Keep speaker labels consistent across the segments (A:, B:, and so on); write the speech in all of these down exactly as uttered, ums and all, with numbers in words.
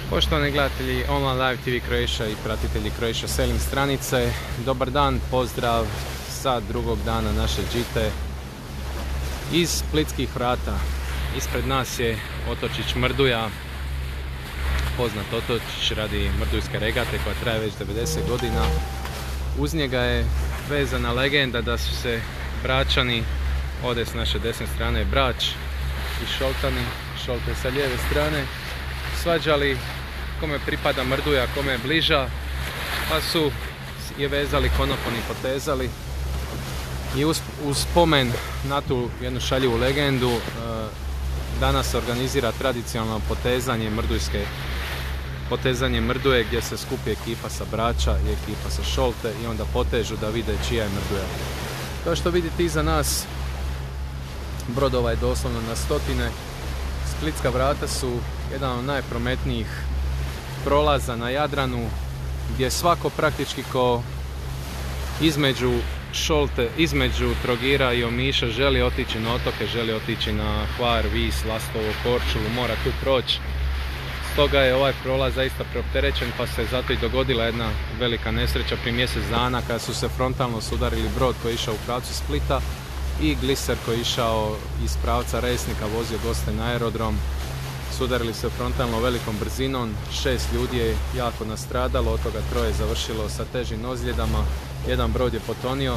A: Poštovani gledatelji Online Live T V Croatia i pratitelji Croatia Sailing stranice, dobar dan, pozdrav sa drugog dana naše džite iz Splitskih vrata. Ispred nas je otočić Mrduja, poznat otočić radi mrdujske regate koja traje već devedeset godina. Uz njega je vezana legenda da su se Bračani, ovdje s naše desne strane je Brač, i Šoltani, Šolte sa lijeve strane, svađali kome pripada Mrduja, kome je bliža, pa su je vezali konopom i potezali. I uz, uz spomen na tu jednu šaljivu legendu e, danas se organizira tradicionalno potezanje mrdujske potezanje Mrduje, gdje se skupi ekipa sa Brača i ekipa sa Šolte i onda potežu da vide čija je Mrduja. Kao što vidite iza nas, brodova je doslovno na stotine. Splitska vrata su jedan od najprometnijih prolaza na Jadranu, gdje svako praktički ko između Šolte, između Trogira i Omiša želi otići na otoke, želi otići na Hvar, Vis, Lastovo, Korčulu, mora tu proći. Stoga je ovaj prolaz zaista preopterećen, pa se zato i dogodila jedna velika nesreća prije mjesec dana kada su se frontalno sudarili brod koji je išao u pravcu Splita i gliser koji je išao iz pravca Resnika, vozio goste na aerodrom. Sudarili se frontalno velikom brzinom, šest ljudi je jako nastradalo, od toga troje završilo sa težim ozljedama, jedan brod je potonio.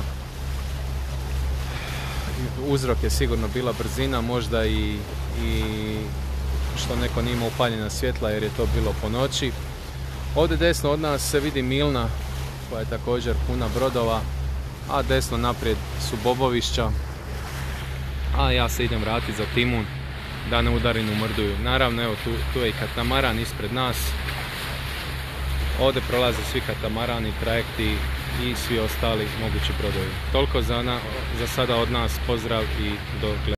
A: Uzrok je sigurno bila brzina, možda i, i što neko nije imao upaljena svjetla jer je to bilo po noći. Ovdje desno od nas se vidi Milna koja je također puna brodova, a desno naprijed su Bobovišća, a ja se idem vratiti za Timun da ne udarim u Mrduju. Naravno, evo tu, tu je i katamaran ispred nas. Ovdje prolaze svi katamarani, trajekti i svi ostali mogući brodovi. Toliko za, na, za sada od nas, pozdrav i do gledanja.